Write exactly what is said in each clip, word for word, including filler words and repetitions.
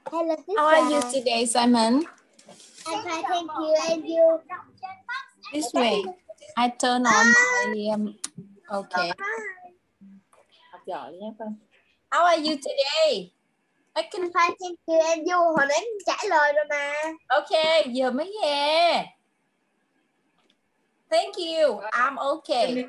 Hello, teacher. How are you today, Simon? I'm fine, thank you. And you? This way. I turn on my um, okay. Học giỏi nhé con. How are you today? I can... I'm fine, thank you. And you? Hồi nãy trả lời rồi mà. Okay, giờ mới nghe. Thank you. I'm okay.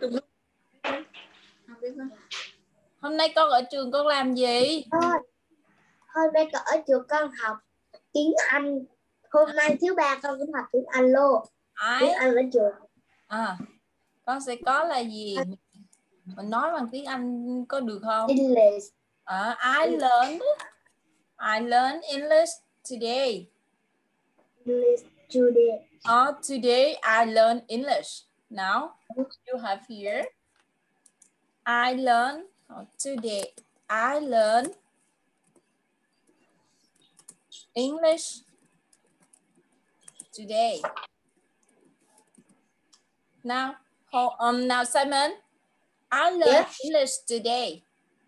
Hôm nay con ở trường con làm gì? Thôi, hôm nay con ở trường con học tiếng Anh. Hôm nay thứ ba con cũng học tiếng Anh luôn. I... Tiếng Anh ở trường. À, con sẽ có là gì? Mình nói bằng tiếng Anh có được không? English. À, I learned I learned English today. English today. Uh, today I learned English. Now you have here. I learned oh, today. I learned English today. Now, hold, um, now Simon, I learned Yes. English today.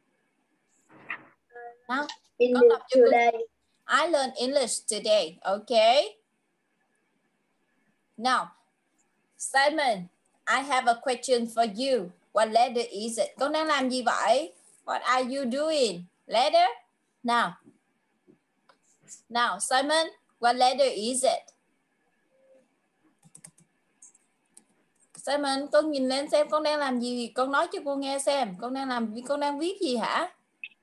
Now, English today. I learned English today. Okay. Now, Simon, I have a question for you. What letter is it? Con đang làm gì vậy? What are you doing? Letter? Now. Now, Simon, what letter is it? Simon, con nhìn lên xem con đang làm gì. Con nói cho cô nghe xem. Con đang làm, con đang viết gì hả?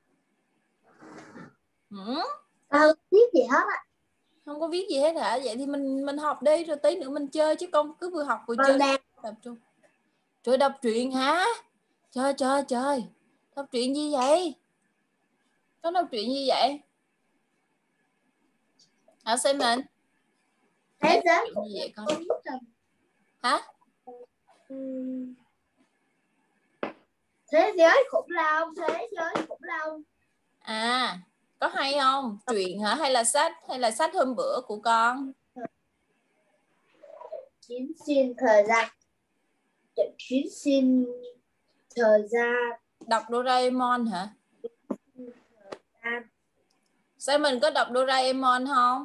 Hmm? Không biết gì hết á. Không có viết gì hết hả? Vậy thì mình mình học đi rồi tí nữa mình chơi chứ con cứ vừa học vừa Con chơi. đang... Tập trung. Trời, đọc truyện hả? Trời trời trời. Đọc truyện gì vậy? Con đọc truyện gì vậy? Hả Simon? Thế giới Chuyện gì vậy con? Hả? Thế giới khủng long, thế giới khủng long. À, có hay không? Truyện hả? Hay là sách? Hay là sách hôm bữa của con? Chuyến xuyên thời gian. Chuyến xuyên thời gian. Đọc Doraemon hả? À. Simon có đọc Doraemon không?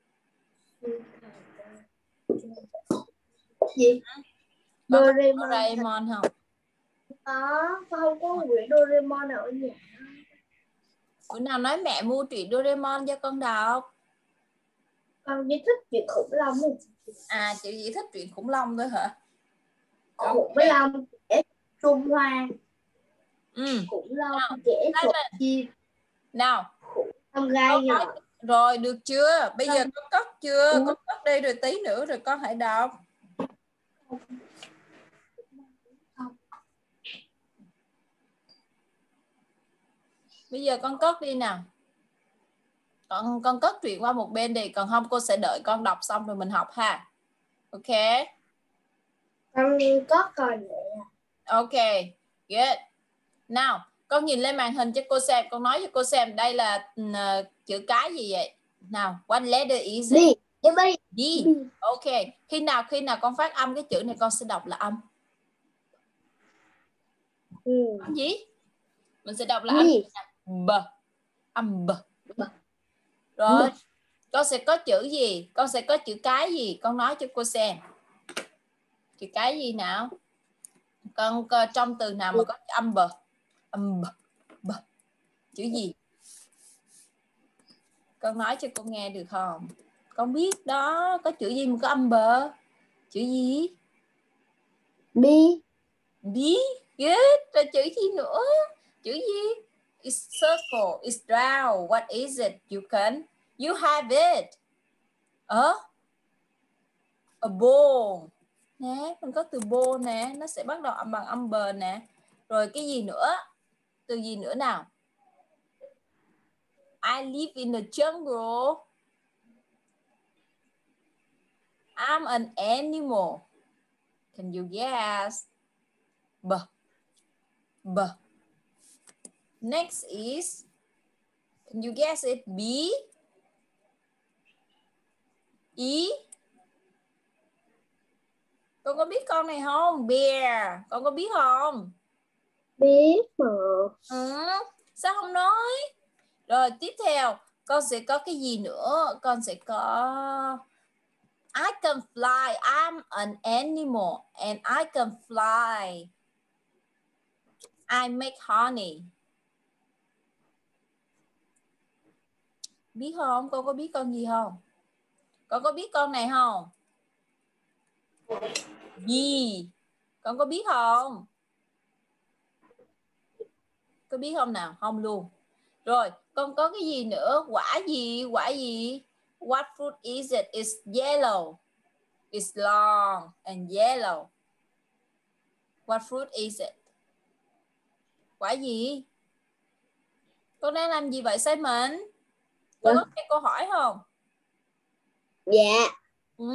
Gì? Con Doraemon, có Doraemon không? Có, con không có quyển Doraemon nào ở nhà. Bữa nào nói mẹ mua truyện Doraemon cho con đọc. Con chỉ thích chuyện khủng long. À, chị chỉ thích truyện khủng long thôi hả? Khủng với long trẻ Trung Hoa. Ừ. Khủng long Nào, trẻ chuột chim. Nào. Con gai nhỏ. Nói... Rồi, được chưa? Bây con... giờ con cất chưa? Ừ. Con cất đi rồi tí nữa rồi con hãy đọc. Bây giờ con cất đi nào. Con, con cất truyện qua một bên đi. Còn không cô sẽ đợi con đọc xong rồi mình học ha. Ok. Con có còn nữa. Ok. Good. Nào, con nhìn lên màn hình cho cô xem. Con nói cho cô xem đây là uh, chữ cái gì vậy? Nào, what letter is it? D. D. Ok. Khi nào khi nào con phát âm cái chữ này con sẽ đọc là âm. Ừ. Âm gì? Mình sẽ đọc là âm gì nè? B. Âm B. B. Rồi. B. Con sẽ có chữ gì? Con sẽ có chữ cái gì? Con nói cho cô xem. Chữ cái gì nào? Con trong từ nào mà có âm B? Âm B. B. Chữ gì? Con nói cho cô nghe được không? Con biết đó. Có chữ gì mà có âm B? Chữ gì? B. B. Good. Rồi chữ gì nữa? Chữ gì? It's circle. It's round. What is it? You can. You have it. Ờ? A ball. Nè, mình có từ ball nè. Nó sẽ bắt đầu bằng âm B nè. Rồi cái gì nữa? Từ gì nữa nào? I live in the jungle. I'm an animal. Can you guess? B. B. Next is, can you guess it? B. E. Con có biết con này không? Bear. Con có biết không? Biết mà. Ừ. Sao không nói? Rồi tiếp theo. Con sẽ có cái gì nữa? Con sẽ có I can fly. I'm an animal and I can fly. I make honey. Biết không? Con có biết con gì không? Con có biết con này không? Bee. Con có biết không? Có biết không nào? Không luôn. Rồi, con có cái gì nữa? Quả gì? Quả gì? What fruit is it? It's yellow. It's long and yellow. What fruit is it? Quả gì? Con đang làm gì vậy Simon? Con có nghe câu hỏi không? Dạ. Ừ.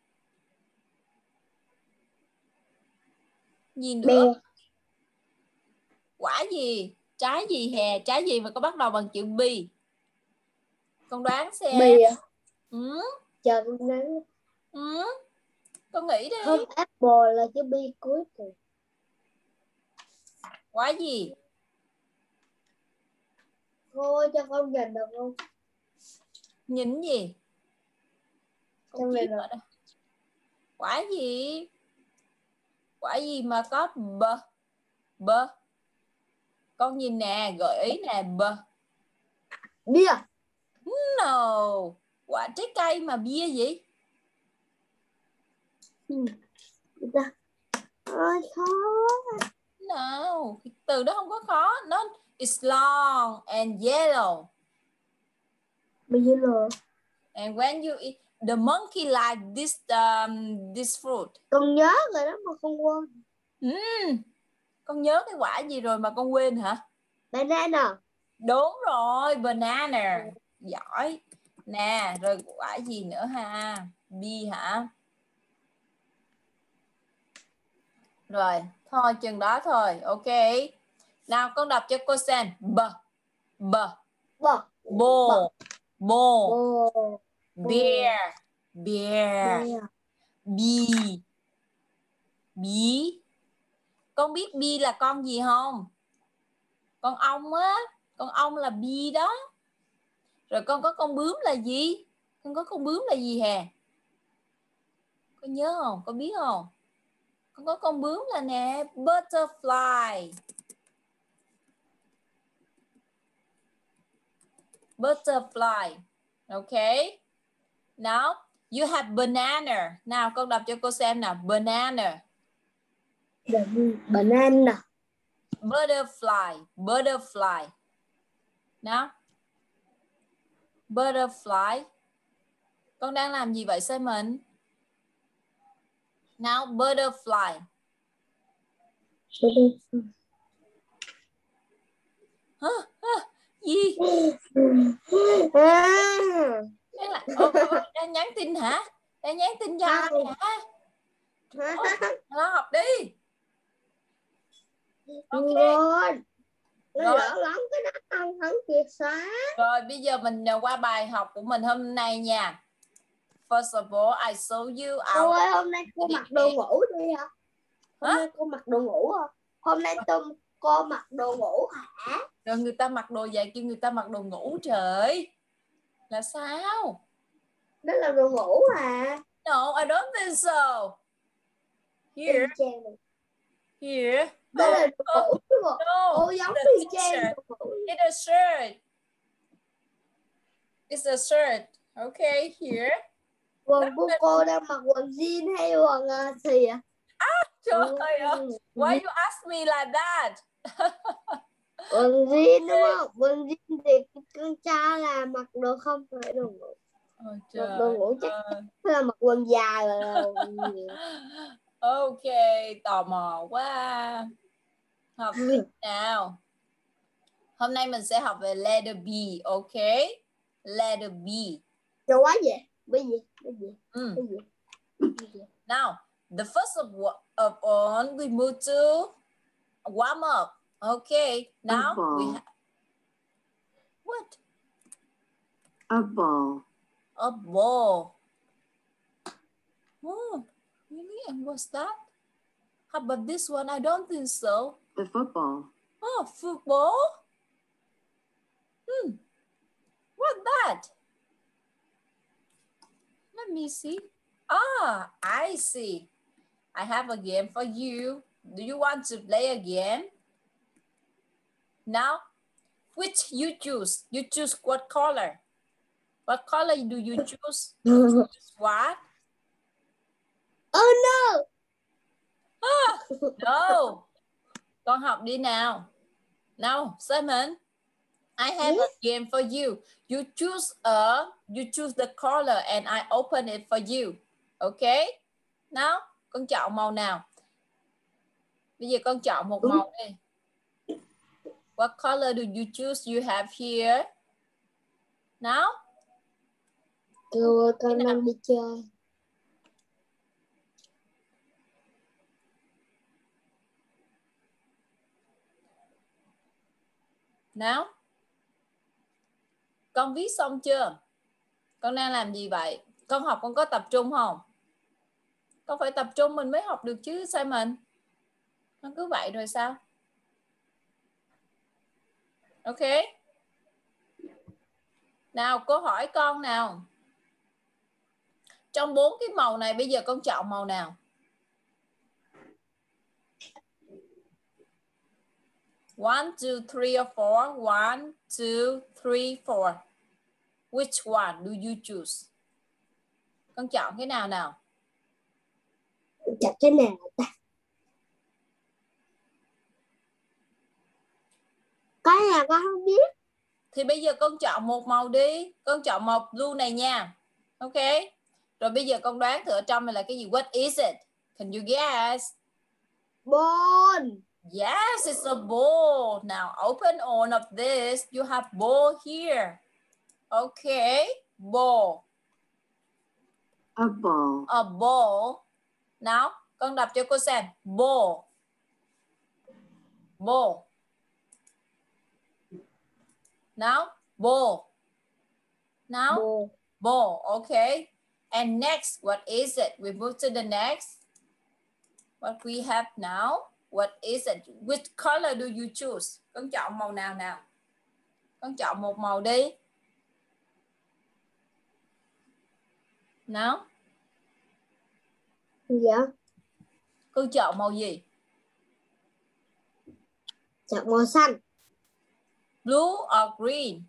Gì nữa? Bè. Quả gì? Trái gì hè? Trái gì mà có bắt đầu bằng chữ B? Con đoán xem. Bì à? Ừ. Chờ con đoán. Ừ. Con nghĩ đi. Không, apple là chữ B cuối cùng. Quả gì? Cô cho con nhìn được không? Nhìn gì? Con Trong này kiếm là ở đây. Quả gì? Quả gì mà có b? B. Con nhìn nè, gợi ý nè, b. bia. No. Quả trái cây mà bia gì? Ừ. Ôi khó. No. Từ đó không có khó. Nó is long and yellow. Bia lừa. And when you eat, the monkey like this um, this fruit. Con nhớ rồi đó mà con quên. Mm. Con nhớ cái quả gì rồi mà con quên hả? Banana. Đúng rồi, banana. Giỏi. Nè, rồi quả gì nữa ha? Bee hả? Rồi, thôi chừng đó thôi. Ok. Nào con đọc cho cô xem. B. B. Bò. Ball. Ball. Bò. Bear. Bear. Bee. Bee. Con biết bee là con gì không? Con ong á. Con ong là bee đó. Rồi con có con bướm là gì? Con có con bướm là gì hè? Con nhớ không? Con biết không? Con có con bướm là nè, butterfly. Butterfly. Okay. Now, you have banana. Nào, con đọc cho cô xem nào. Banana. Banana. Butterfly. Butterfly. Nào. Butterfly. Con đang làm gì vậy Simon? Nào, butterfly. Hả? Hả? Gì? Đang là... Ồ, cô đang nhắn tin hả? Đang nhắn tin cho ai hả? Nó học đi. Ok. Nó lỡ lắm cái đó không thắng kiệt xóa. Rồi bây giờ mình qua bài học của mình hôm nay nha. First of all, I show you our... Cô ơi, hôm nay cô mặc đồ ngủ đi hả? Hôm hả? Nay cô mặc đồ ngủ hả? Hôm nay tôi cô mặc đồ ngủ hả? Rồi người ta mặc đồ vậy kêu người ta mặc đồ ngủ trời. Là sao? Đó là đồ ngủ à? No, I don't think so. Here. Here. Đó oh, là đồ ngủ chứ bộ. No, Ô giống y chang đồ ngủ. It's a shirt. It's a shirt. Okay, here. Quần của cô đang mặc quần jean hay quần uh, xì ạ? À, trời ơi. Why you ask me like that? Quần jean đúng không? Quần jean thì con cha là mặc đồ không phải đồ ngủ. Ôi, mặc đồ ngủ chắc là mặc quần dài rồi. Ok, tò mò quá. Học tiếp nào. Hôm nay mình sẽ học về letter B, ok? Letter B. Cho quá vậy? Bây gì? Bây gì? Mm. Bây gì? Now, the first of, of all, we move to warm up. Okay, now we have what? A ball. A ball. Oh, really? And what's that? How about this one? I don't think so. The football. Oh, football? Hmm. What's what? Let me see. Ah, I see. I have a game for you. Do you want to play again? Now, which you choose? You choose what color? What color do you choose? You choose what? Oh no. Ah, no. Con học đi nào. Now, Simon, I have Yes. a game for you. You choose a, you choose the color and I open it for you. Okay? Now, con chọn màu nào? Bây giờ con chọn một màu đi. What color do you choose? You have here. Now. Cô con đang đi chơi. Nào. Con viết xong chưa? Con đang làm gì vậy? Con học con có tập trung không? Con phải tập trung mình mới học được chứ Simon. Con cứ vậy rồi sao? Ok. Nào cô hỏi con nào. Trong bốn cái màu này bây giờ con chọn màu nào? One, two, three or four. One, two, three, four. Which one do you choose? Con chọn cái nào nào? Chọn cái nào ta? Cái nào con không biết. Thì bây giờ con chọn một màu đi. Con chọn màu blue này nha. Ok. Rồi bây giờ con đoán thử ở trong này là cái gì? What is it? Can you guess? Ball. Yes, it's a ball. Now open all of this. You have ball here. Okay. Ball. A ball. A ball. Nào, con đọc cho cô xem. Ball. Ball. Now, ball. Now, Ball. ball. Okay. And next, what is it? We move to the next. What we have now. What is it? Which color do you choose? Con chọn màu nào nào? Con chọn một màu đi. Nào. Dạ. Con chọn màu gì? Chọn màu xanh. Blue or green?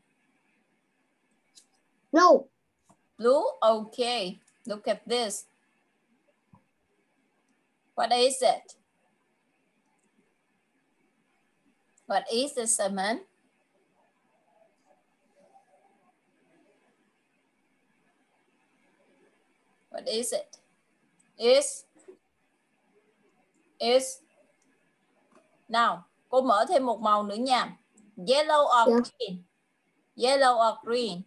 Blue. Blue? Okay. Look at this. What is it? What is it, Simon? What is it? Is is nào, cô mở thêm một màu nữa nha. Yellow or Yeah. green? Yellow or green?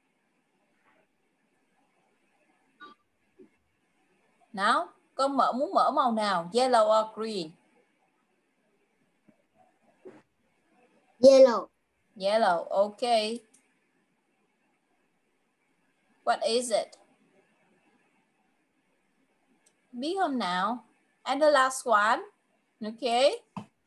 Nào, con mở muốn mở màu nào? Yellow or green? Yellow. Yellow, okay. What is it? Biết không nào? And the last one. Okay.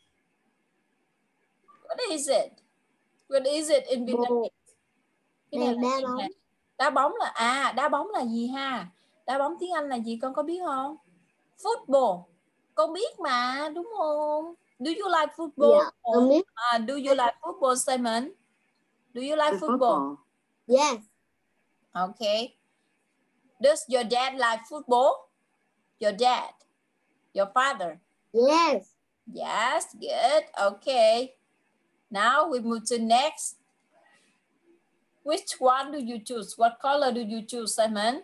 What is it? What is it in Vietnamese? Ball. Cái này Này, là đá gì bóng. nè? Đá bóng là à, đá bóng là gì ha? Đá bóng tiếng Anh là gì con có biết không? Football. Con biết mà, đúng không? Do you like football? Dạ, con biết. À, do you like football, Simon? Do you like A football? football. Yes. Okay. Does your dad like football? Your dad? Your father? Yes. Yes, good. Okay. Now we move to next. Which one do you choose? What color do you choose, Simon?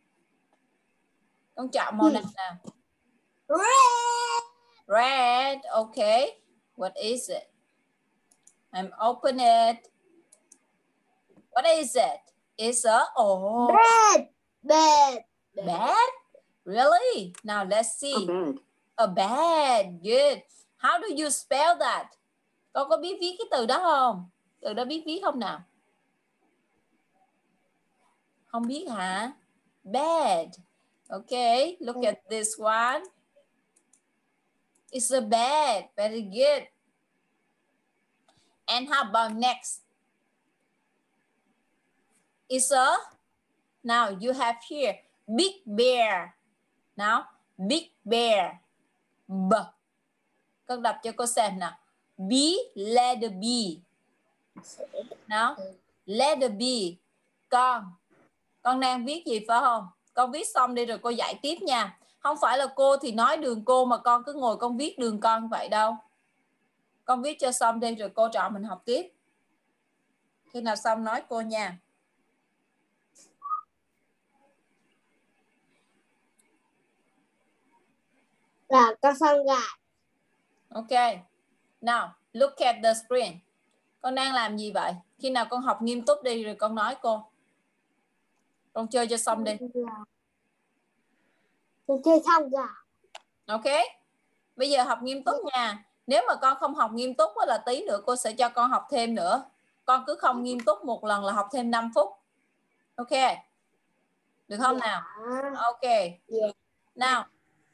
Con chọn màu nào nào? Red. Red. Okay. What is it? I'm open it. What is it? It's a oh Bed. Bed. bed. Really? Now let's see. A bed. A bed. Good. How do you spell that? Con có biết viết cái từ đó không? Từ đó biết viết không nào? Không biết hả? Bed. Okay. Look at this one. It's a bed. Very good. And how about next? is a, now you have here big bear. Now big bear. B. Con đọc cho cô xem nào. B, letter B. Nào, letter B. Con, con đang viết gì phải không? Con viết xong đi rồi cô dạy tiếp nha. Không phải là cô thì nói đường cô mà con cứ ngồi con viết đường con vậy đâu. Con viết cho xong đi rồi cô trò mình học tiếp. Khi nào xong nói cô nha. Là con xong rồi. Ok. Now, look at the screen. Con đang làm gì vậy? Khi nào con học nghiêm túc đi rồi con nói cô. Con chơi cho xong đi. Con chơi xong rồi. Ok. Bây giờ học nghiêm túc nha. Nếu mà con không học nghiêm túc là tí nữa cô sẽ cho con học thêm nữa. Con cứ không nghiêm túc một lần là học thêm năm phút. Ok. Được không Dạ. nào? Ok. Dạ. Nào.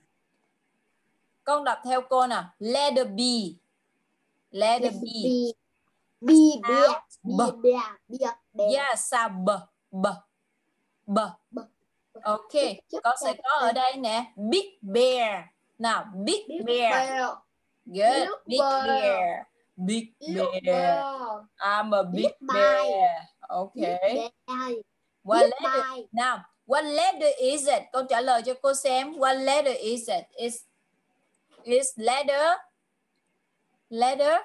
Con đọc theo cô nào. Letter B. Letter B. B. B. B. B. B. B. B. Yeah, sao B. B. B. B. Ok. Con sẽ có ở đây nè. Big bear. Nào. Big, Big bear. bear. Good. Big Big bear. bear. Big Big bear. bear. I'm a big, Big bear. bear. Okay. Big bear. What Big letter? bear. Now, what letter is it? Con trả lời cho cô xem. What letter is it? Is is letter? Letter?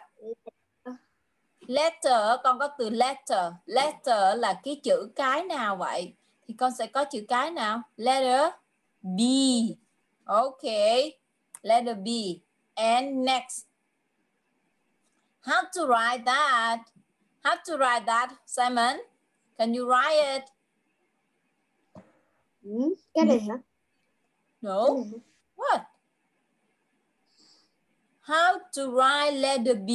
Letter, con có từ letter. Letter là cái chữ cái nào vậy? Thì con sẽ có chữ cái nào? Letter B. Okay. Letter B. And next. How to write that? How to write that, Simon? Can you write it? Ừ, cái này hả? No. Cái này hả? What? How to write letter B?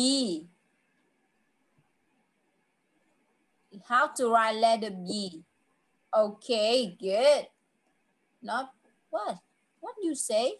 How to write letter B? Okay, good. Not what? What you say?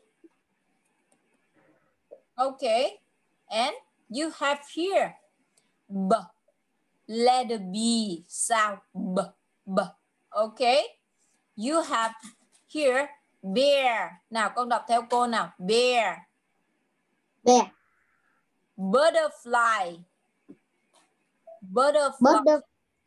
Okay. And you have here B. Letter B. Sound B. B. Okay. You have here bear. Nào con đọc theo cô nào. Bear. Bear. Butterfly. Butterfly. Butter.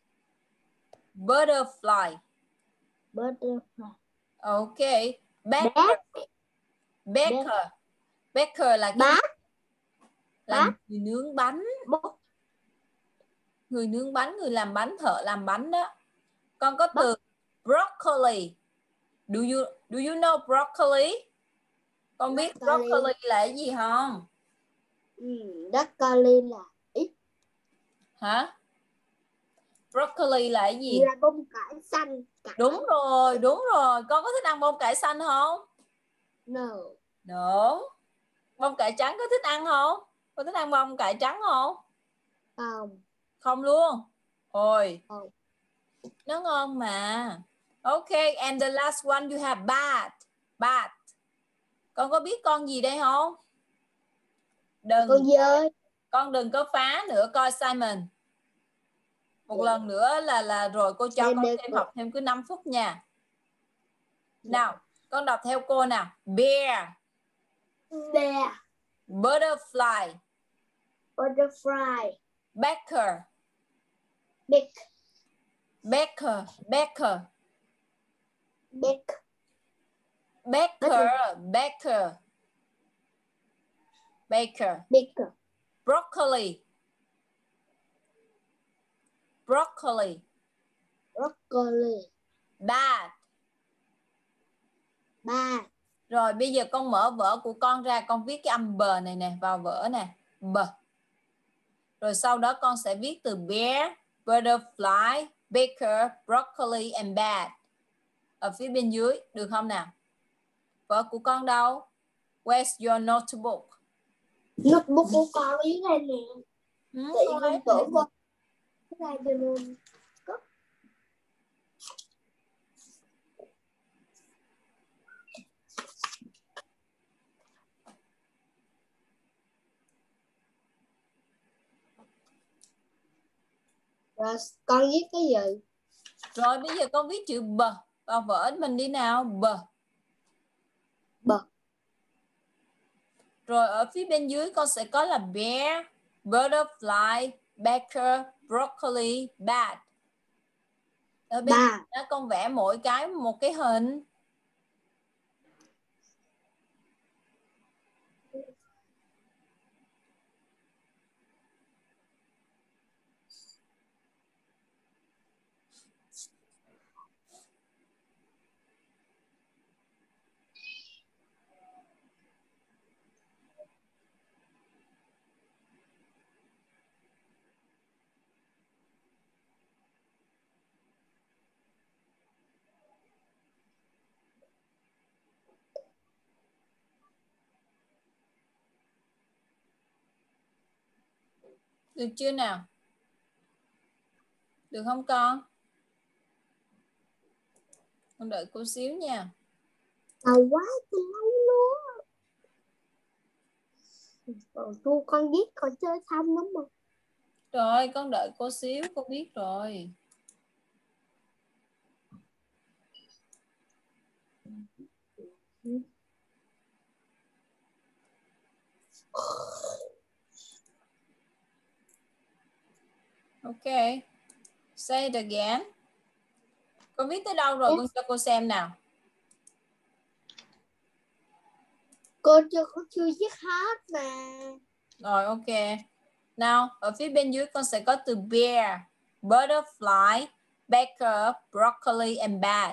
Butterfly. Butterfly. Okay. Baker. Bat. Baker. Baker là cái Bát. là Bát. người nướng bánh. Bát. Người nướng bánh, người làm bánh, thợ làm bánh đó. Con có từ broccoli. Do you do you know broccoli? Con biết Broccoli. broccoli là cái gì không? Ừ, broccoli là ít. Hả? Broccoli là cái gì? Là bông cải xanh. Cải. Đúng rồi, đúng rồi. Con có thích ăn bông cải xanh không? No. No. Bông cải trắng có thích ăn không? Con thích ăn bông cải trắng không? Không. Không luôn. Ôi. Không. Nó ngon mà. Okay, and the last one you have bat. Bat. Con có biết con gì đây không? Đừng. Con dơi. Con đừng có phá nữa coi Simon. Một yeah. lần nữa là là rồi cô cho con thêm học thêm cứ năm phút nha. Nào, con đọc theo cô nào. Bear. Bear. Butterfly. Butterfly. Baker. Big. Baker. Baker. Big. Baker. Baker. Baker. Baker. Broccoli. Broccoli. Broccoli. Bat. Bat. Rồi bây giờ con mở vở của con ra, con viết cái âm bờ này nè vào vở nè. B. Rồi sau đó con sẽ viết từ bear, butterfly, baker, broccoli and bat. Ở phía bên dưới, được không nào? Vở của con đâu? Where's your notebook? Notebook của con ở dưới đây nè. Ừ, Chị con con lấy tưởng con cái này cho nên cất. Rồi con viết cái gì? Rồi bây giờ con viết chữ b vào vở mình đi nào. B. B. Rồi ở phía bên dưới con sẽ có là bear, butterfly, baker, broccoli, bat. Ở bên Ba. đó con vẽ mỗi cái một cái hình. Được chưa nào? Được không con? Con đợi cô xíu nha. Lâu quá thì lâu luôn. Còn tu con viết con chơi xong lắm mà. Rồi con đợi cô xíu, con biết rồi. Ok. Say it again. Con viết tới đâu rồi? Yes. Con cho cô xem nào. Cô chưa có chưa viết hết mà. Rồi ok. Nào, ở phía bên dưới con sẽ có từ bear, butterfly, baker, broccoli and bat.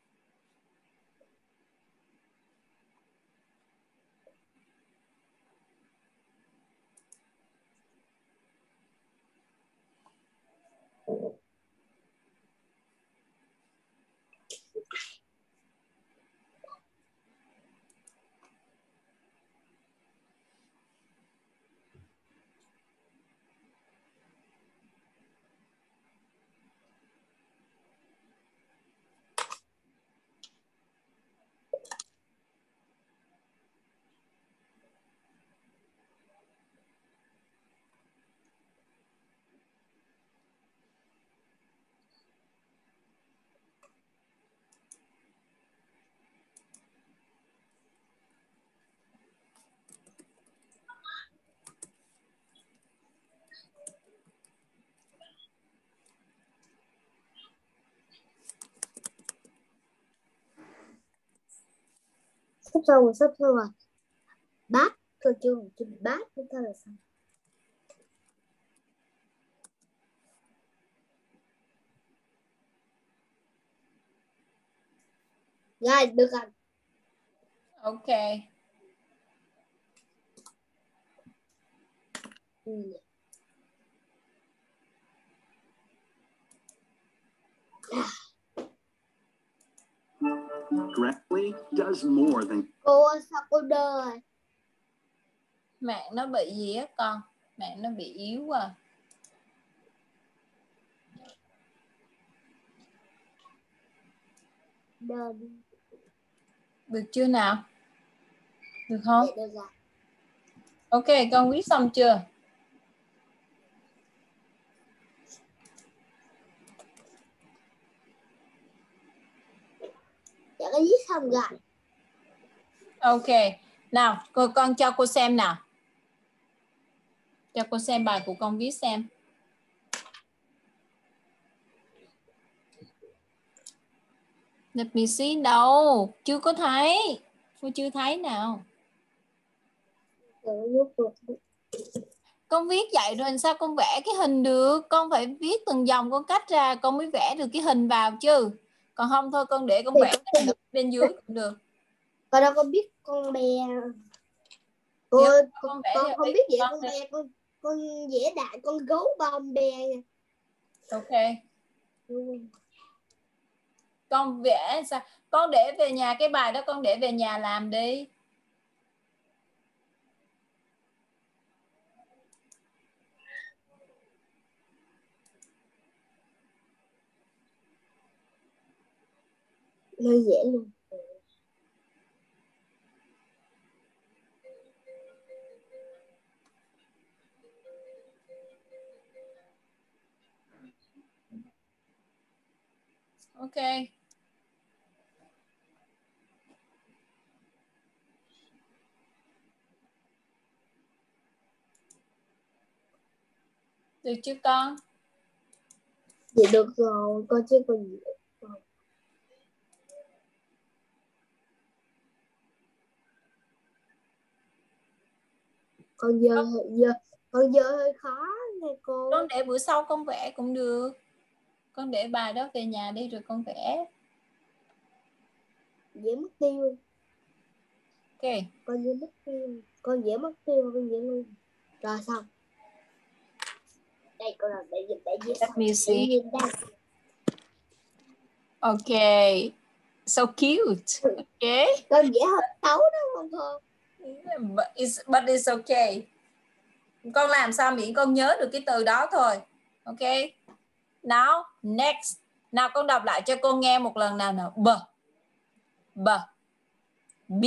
Sắp xong rồi, sắp xong rồi. Bát. Cô chưa chưa bát. Chúng ta là xong. Rồi, được rồi. Ok. Ừ. Correctly does more than. Cô ơi, sao cô đơ rồi? Mạng nó bị gì á con? Mạng nó bị yếu à. Đơ đi. Được chưa nào? Được không? Dạ, được rồi. Ok, con viết xong chưa? Dạ, con viết xong rồi. Ok. Nào, cô con cho cô xem nào. Cho cô xem bài của con viết xem. Let me see đâu. Chưa có thấy. Cô chưa thấy nào. Con viết vậy rồi sao con vẽ cái hình được? Con phải viết từng dòng con cách ra con mới vẽ được cái hình vào chứ. Còn không thôi con để con Thì vẽ con cái hình bên dưới cũng được. Con đâu có biết con bè. Cô Nhớ ơi, con, con vẽ con theo không ý biết của vậy con con đi. bè. Con con vẽ đại con gấu bom bè nha. Ok. Ừ. Con vẽ sao? Con để về nhà cái bài đó con để về nhà làm đi. Hơi dễ luôn. Ok. Được chưa con? Dạ được rồi, con chưa còn gì. Con giờ giờ con giờ hơi khó nè cô. Con để bữa sau con vẽ cũng được. Con để bài đó về nhà đi rồi con vẽ. Dễ mất tiêu. Ok. Con dễ mất tiêu. Con dễ mất tiêu, con dễ luôn. Rồi xong. Đây con làm để dịch để dịch. Let me see. Để nhìn đây. Okay. So cute. Okay. Con dễ hơi xấu đó không cô? But it's, but it's okay. Con làm sao miễn con nhớ được cái từ đó thôi. Okay. Now, next. Nào con đọc lại cho cô nghe một lần nào nào. B. B. B.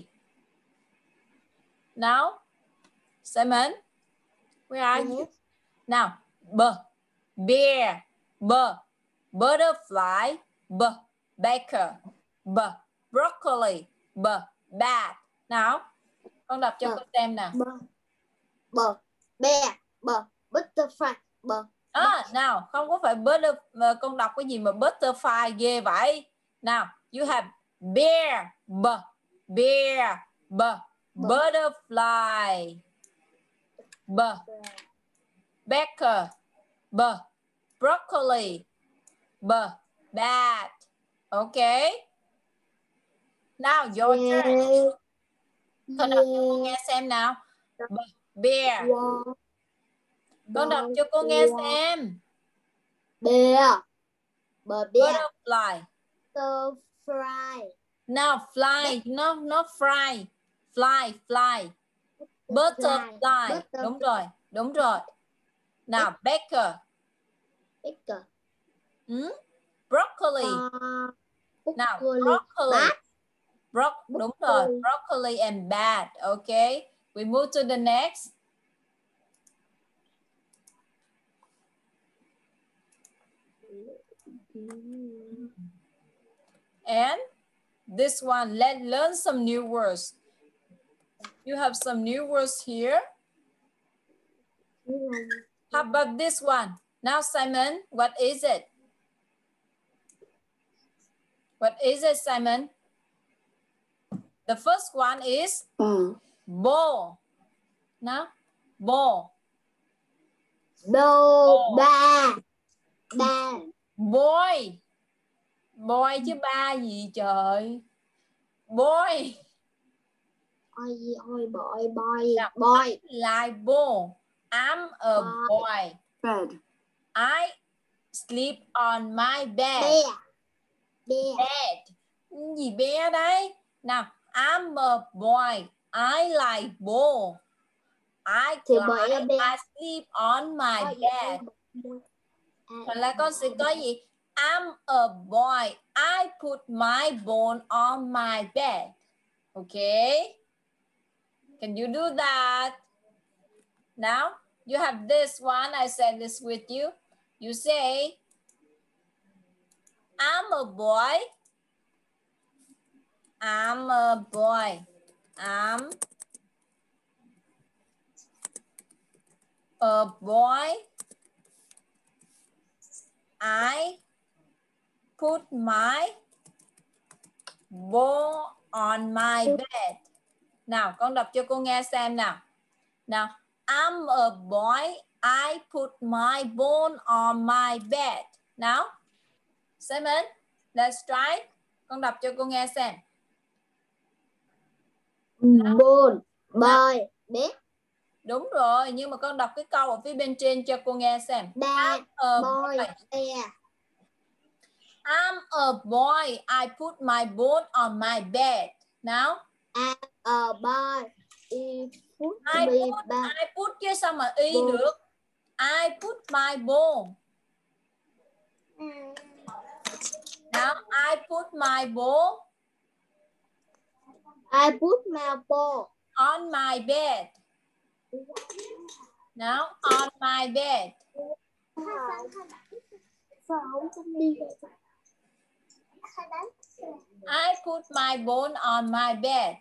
Now. Simon. Where are you? Yes. Nào. B. Bear. B. Butterfly. B. Baker. B. Broccoli. B. Bat. Nào. Con đọc cho B. cô xem nào. B. B. Bear. B. Butterfly. B. À, nào, không có phải butter, con đọc cái gì mà butterfly ghê vậy. Nào, you have bear, b, bear, b, butterfly, b, baker, b, broccoli, b, bat. Okay. Now your Yeah. turn. Con đọc cho cô Yeah. nghe xem nào. B, bear. Wow. Con đọc cho cô nghe xem. Bear. B. Bear. Butterfly. Butterfly. Now fly, nó nó fly, fly, fly. Butterfly. Butterfly. Đúng rồi, đúng rồi. Nào, baker. Baker. Ừ? Broccoli. Uh, Nào, broccoli. Bat. Bro đúng rồi, broccoli and bat. Okay. We move to the next. And this one, let's learn some new words. You have some new words here. How about this one? Now, Simon, what is it? What is it, Simon? The first one is Ball. ball. Now, ball. Đô. Ba. Ba. Boy. Boy chứ ba gì trời. Boy. Ôi gì ôi boy boy Now, boy. like ball. I'm a Boy. boy. Bed. I sleep on my bed. Bear. Bear. Bed. Gì bé đấy? Nào, I'm a boy. I like ball. I Thì like, bởi I bear. sleep on my Ôi, bed. Hoặc là con sẽ có gì? I'm a boy. I put my bone on my bed. Okay? Can you do that? Now, you have this one. I said this with you. You say, I'm a boy. I'm a boy. I'm a boy. I put my ball on my bed. Nào, con đọc cho cô nghe xem nào. Nào, I'm a boy. I put my bone on my bed. Nào, Simon, let's try. Con đọc cho cô nghe xem. Ball. Boy. Bear. Đúng rồi, nhưng mà con đọc cái câu ở phía bên trên cho cô nghe xem. Ba. I'm a Boy. boy. Bear. I'm a boy. I put my bone on my bed. Nào. I'm a boy. I put I me put, back. I put chứ sao mà y Bone. được. I put my bone. Now I put my bone I put my ball on my bed. Now on my bed. Sao không đi vậy? put my bone on my bed.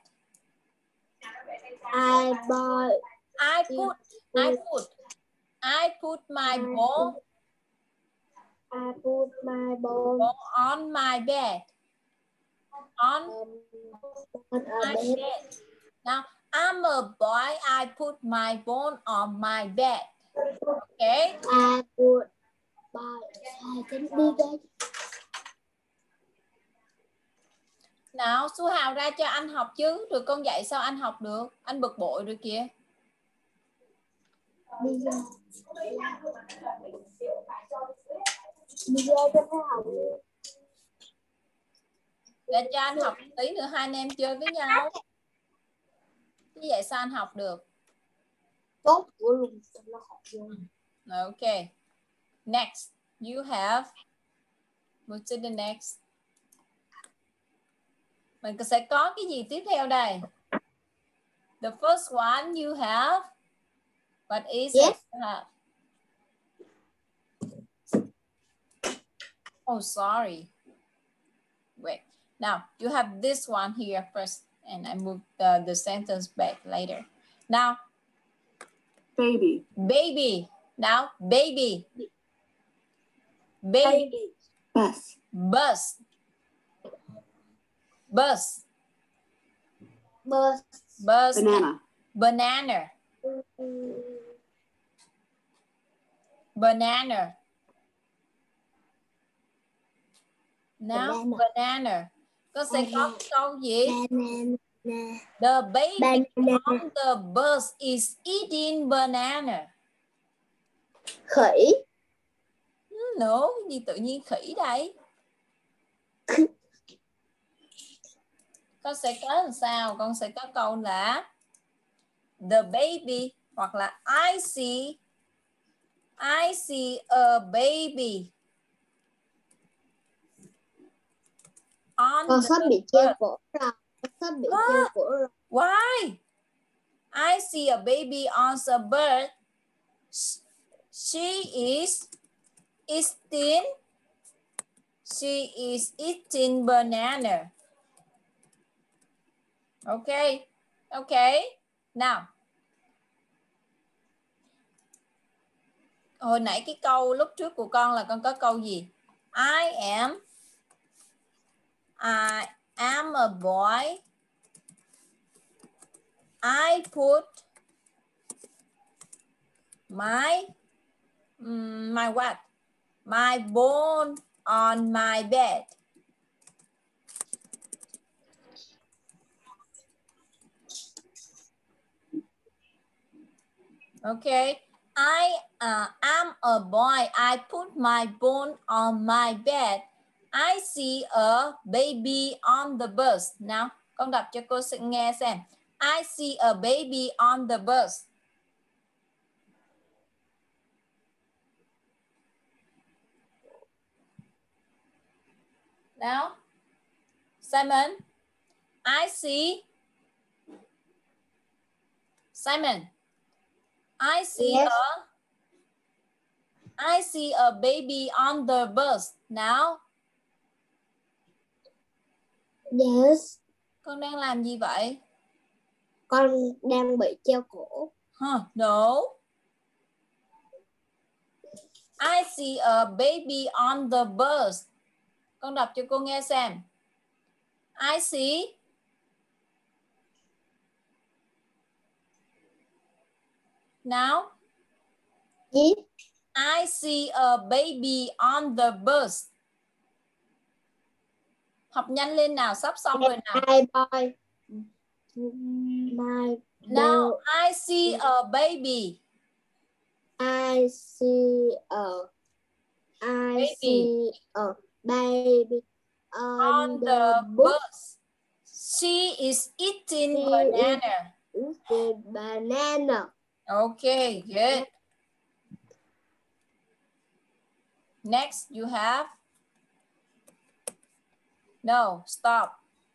I buy. I put, I put, I put my bone I put my bone on my bed. On um, on a my bed. bed. Now, I'm a boy. I put my bone on my bed. Okay. I put my. Sai tính đi đây. Nào, Su Hào ra cho anh học chứ. Rồi con dạy sao anh học được? Anh bực bội rồi kìa. Đi ra. Đi ra cho nó học. Ra cho anh học tí nữa hai anh em chơi với nhau. Chứ vậy sao anh học được? Tốt của luôn cho nó học luôn. Okay. Next, you have. Move to the next. Mình sẽ có cái gì tiếp theo đây? The first one you have. What is Yes. it you have? Oh, sorry. Wait. Now, you have this one here first. And I move the, the sentence back later. Now, Baby. baby. Now, baby. Baby. Baby. Bus. Bus. Bus. Bus. Bus. Banana. Banana. Banana. Now, Banana. banana. Con sẽ có Banana. câu gì? Banana. The baby Banana. on the bus is eating banana. Khỉ. No, gì tự nhiên khỉ đây? Con sẽ có làm sao? Con sẽ có câu là the baby hoặc là I see I see a baby on Con the sắp bị treo bus. cổ rồi. Con sắp bị What? treo cổ rồi. Why? I see a baby on a bird. She is eating. She is eating banana. Okay. Okay. Now. Hồi nãy cái câu lúc trước của con là con có câu gì? I am I am a boy. I put my um, my what? My bone on my bed. Okay. I uh, am a boy. I put my bone on my bed. I see a baby on the bus. Nào, con đọc cho cô sẽ nghe xem. I see a baby on the bus. Now, Simon, I see. Simon, I see Yes. a I see a baby on the bus. Now, Yes. con đang làm gì vậy? Con đang bị treo cổ. Huh, no. I see a baby on the bus. Con đọc cho cô nghe xem. I see. Now. Yes. I see a baby on the bus. Học nhanh lên nào, sắp xong rồi nào. My boy. My Now, boy. I see a baby. I see a I Baby. see a baby on, On the, the bus. bus. She is eating She banana. is eating banana. Okay, good. Next, you have. No, stop.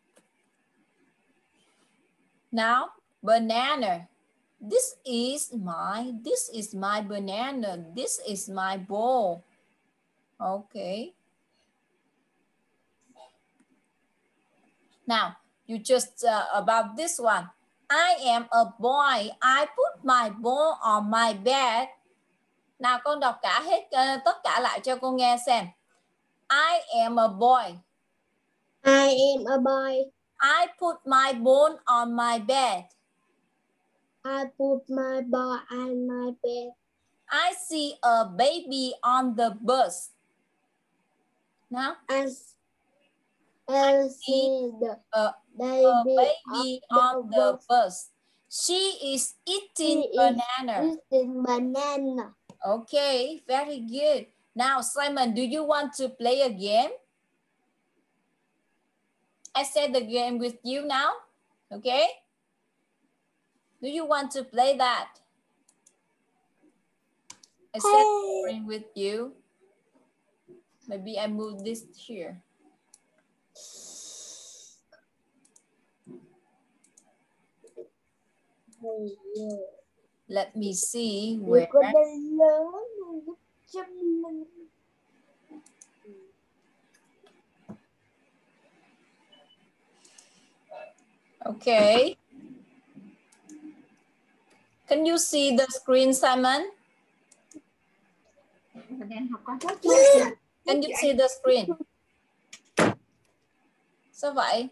Now, banana. This is my, this is my banana. This is my bowl. Okay. Now, you just uh, about this one. I am a boy. I put my ball on my bed. Nào con đọc cả hết uh, tất cả lại cho cô nghe xem. I am a boy. I am a boy. I put my ball on my bed. I put my ball on my bed. I see a baby on the bus. Nào. I, I see the A, baby, a baby on, on the, the bus. bus. She is eating She banana. Is eating banana. Okay, very good. Now, Simon, do you want to play a game? I said the game with you now. Okay. Do you want to play that? I said the game with you. Maybe I move this here. Let me see where. Okay. Can you see the screen, Simon? Can you see the screen? Sao vậy?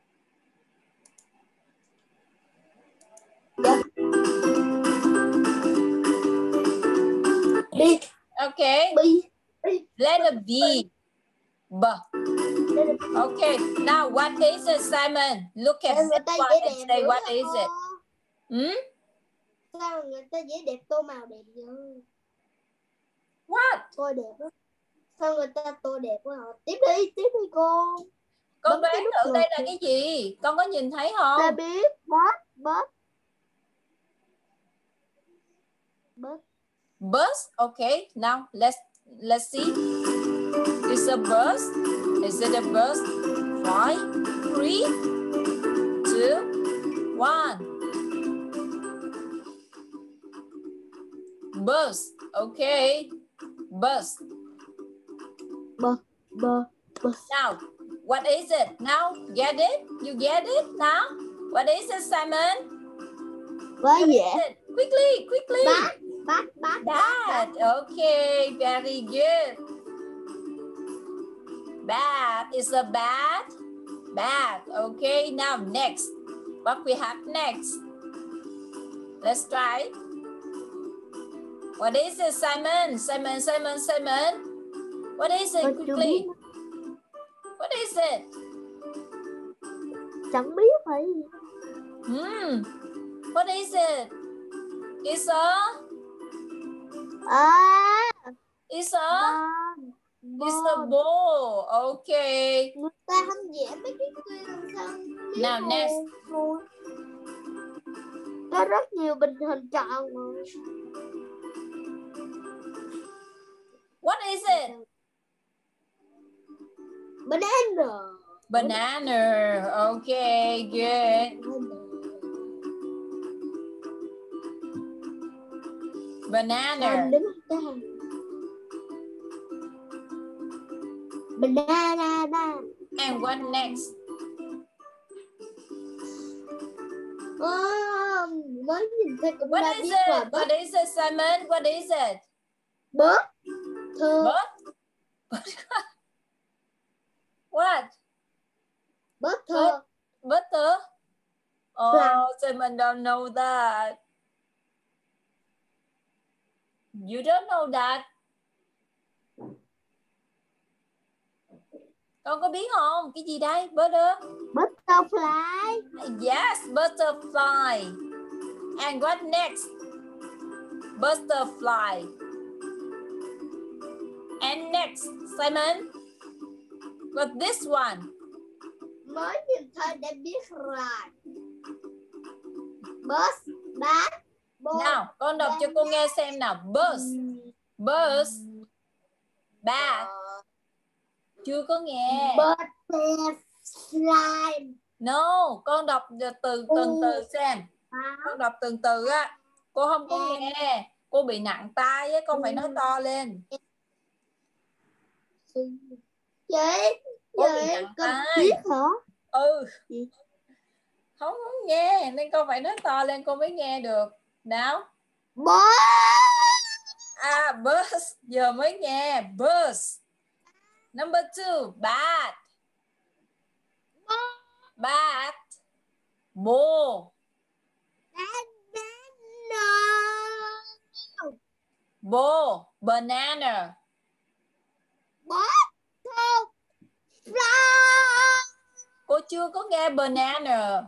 B. Okay. B. Letter B. B. Okay. Now, what is it, Simon? Look at this one and say, what is it? Hmm? Sao người ta dễ đẹp tô màu đẹp vậy? What? Tô đẹp đó. Sao người ta tô đẹp quá hả? Tiếp đi, tiếp đi cô. Con đoán thử đây là cái gì? Con có nhìn thấy không? Ta biết. Bus. Bus. Bus. Bus. Okay. Now let's let's see. It's a bus. Is it a bus? Five, three, two, one. Bus. Okay. Bus. Bus. Bus. Bus. Now, what is it? Now, get it? You get it now? What is it, Simon? What is it? Quickly, quickly. Bat. Bat. Bat. Bat. Okay, very good. Bat is a bat. Bat. Okay, now next. What we have next? Let's try. What is it, Simon? Simon, Simon, Simon. What is it? Quickly. What is it? Chẳng biết phải. Hmm. What is it? It's a. À. It's a. Ball. It's a ball. Okay. Người ta không vẽ mấy cái kia làm sao? Now next. Có rất nhiều bình hình tròn mà. What is it? Banana. Banana. Okay, good. Banana. Banana. And what next? Oh, mới nhìn thấy cũng What đã is biết it? rồi. What is it, Simon? What is it? Bớt. Thơ. But? What? Bớt thơ. Butter? Oh, Flan. Simon don't know that. You don't know that? Con có biết không? Cái gì đây? Butter? Butterfly. Yes, butterfly. And what next? Butterfly. And next, Simon? What this one? Mới nhìn thấy đã biết rồi. Bus. Bat. Ball. Nào, con đọc cho cô nghe xem nào. Bus. Bus. Bat. Chưa có nghe. Butterfly. No, con đọc từ từng từ xem. Con đọc từng từ á. Cô không có nghe. Cô bị nặng tai á, con phải nói to lên. Vậy, Cô bị vậy nặng con tai. biết hả? Ừ. Gì? Không muốn nghe nên con phải nói to lên con mới nghe được. Nào. Bus. À, bus. Giờ mới nghe. Bus. Number two. Bat. Bat. Ball. Ball. Banana. Cô chưa có nghe banana.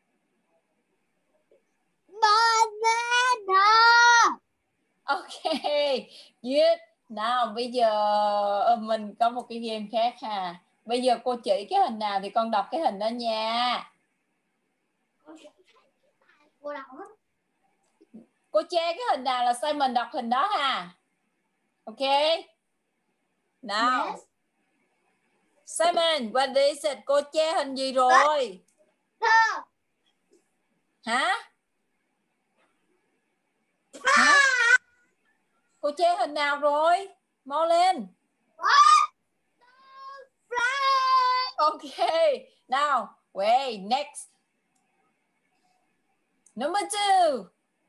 Banana. Ok. Good. Nào bây giờ mình có một cái game khác ha. Bây giờ cô chỉ cái hình nào thì con đọc cái hình đó nha. Cô che cái hình nào là Simon đọc hình đó ha. Ok. Nào. Yes. Simon, what is it? Cô che hình gì rồi? Thơ. Hả? Hả? Cô che hình nào rồi? Mau lên. Ok. Now, wait, next. Number two.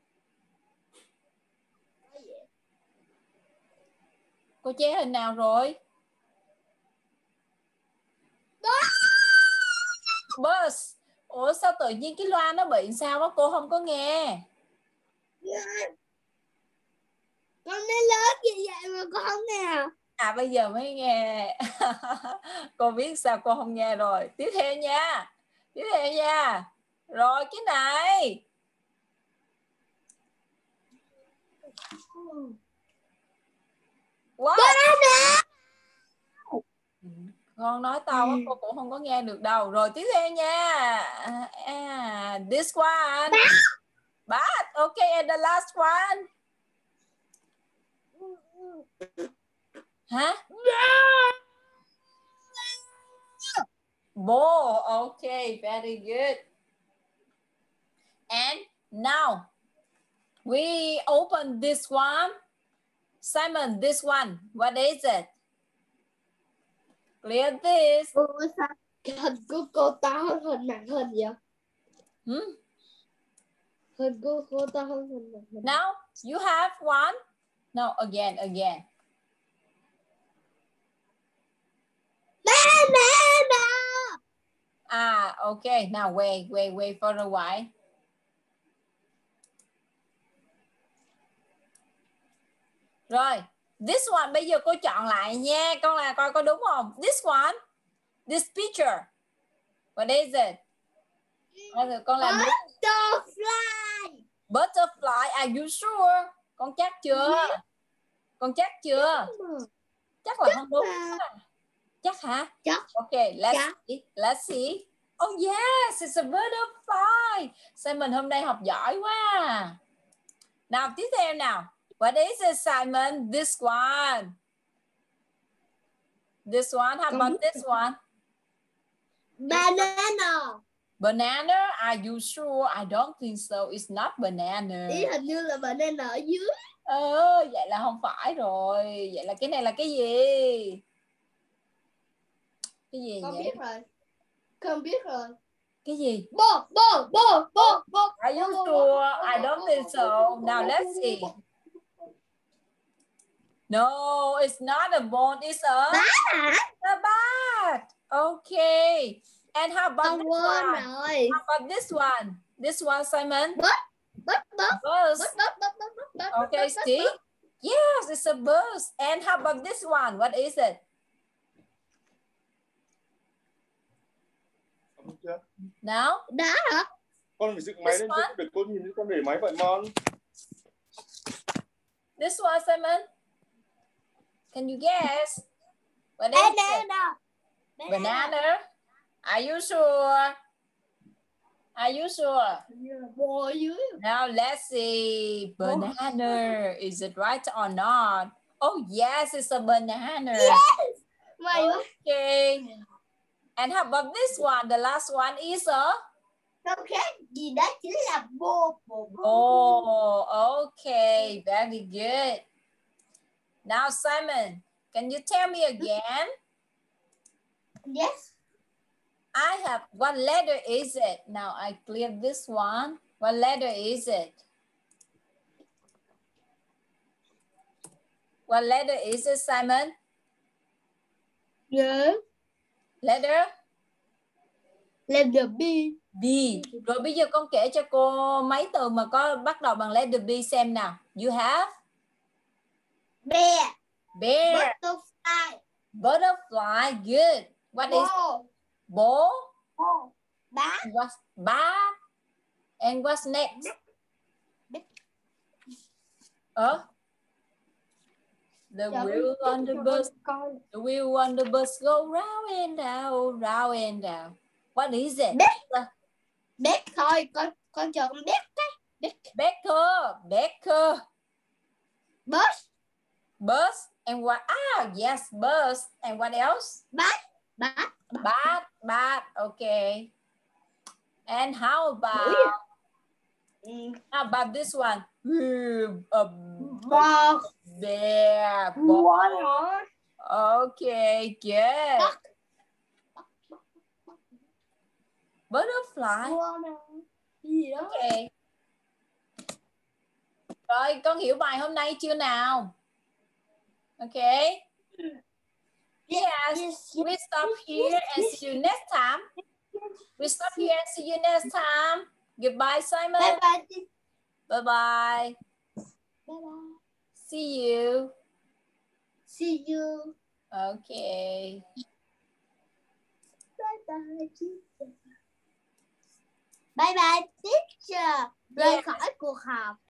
Cô che hình nào rồi? Bus. Ủa sao tự nhiên cái loa nó bị sao đó cô không có nghe? Con nói lớn như vậy mà con không nghe. À bây giờ mới nghe. Cô biết sao cô không nghe rồi. Tiếp theo nha. Tiếp theo nha. Rồi cái này. What? Con nói to quá cô cũng không có nghe được đâu. Rồi tiếp theo nha. À, this one. Bat. Ok, and the last one. Hả? Ball. Okay, very good. And now we open this one. Simon, this one. What is it? Clear this. Ủa sao cái hình của cô to hơn hình màn hình vậy? Hmm? Hình của cô to hơn hình màn hình. Now you have one. No, again, again. Banana. Ah, okay. Now wait, wait, wait for a while. Rồi, this one bây giờ cô chọn lại nha. Con là coi có đúng không? This one, this picture. What is it? Con làm đúng. Butterfly. Butterfly, are you sure? Con chắc chưa? Con chắc chưa? Chắc là chắc không đúng. À. Chắc hả? Chắc. Okay, let's chắc. see. Let's see. Oh yes, it's a butterfly. Simon hôm nay học giỏi quá. Nào tiếp theo nào. What is it, Simon? This one. This one. How about this one? Banana. Banana? Are you sure? I don't think so. It's not banana. Ý hình như là banana ở dưới. Ờ, vậy là không phải rồi. Vậy là cái này là cái gì? Cái gì Con vậy? biết rồi. Con biết rồi. Cái gì? Ball, ball, ball, ball, ball. Are you sure? I don't think so. Now let's see. No, it's not a ball. It's a Bat. a bat. Okay. And how about Con this quên one? rồi. How about this one? This one, Simon? Bus, bus, bus. Bus. Bus, bus, bus, bus, bus, bus, Okay, bus, see? bus. Yes, it's a bus. And how about this one? What is it? Now? Đá hả? Con phải dựng máy lên cho được cô nhìn thấy con để máy vậy Mon. This one, Simon? Can you guess? What is it? Banana. Banana? Are you sure? Are you sure? Bò dưới. Now let's see. Banana. Is it right or not? Oh yes, it's a banana. Yes. May quá. Okay. And how about this one? The last one is a... Không khác gì đó chính là bô. Oh, okay. Very good. Now, Simon, can you tell me again? Yes. I have, what letter is it? Now I clear this one. What letter is it? What letter is it, Simon? Nhớ. Letter? Letter B. B. Rồi bây giờ con kể cho cô mấy từ mà có bắt đầu bằng letter B xem nào. You have? Bear. Bear. Butterfly. Butterfly. Good. What is Ball. ball? Ball. Bat. What's bat? And what's next? Big. Uh, the wheel on the bus. The wheel on the bus go round and down, round and down. What is it? Beck. Beck thôi, con con chờ con Beck cái. Beck. Becker. Becker. Bus. Bus. And what? Ah, yes, bus. And what else? Bat. Bat. Bat. Bat. Okay. And how about? Mm. How about this one? A Ball. bear. Ball. Water. Okay, good. Duck. Butterfly. Water. Gì đó. Okay. Rồi, con hiểu bài hôm nay chưa nào? Okay. Yes, we stop here and see you next time. We stop here and see you next time. Goodbye, Simon. Bye bye. Bye bye. Bye bye. See you. See you. Okay. Bye bye teacher. Bye bye teacher. Rời khỏi cuộc họp.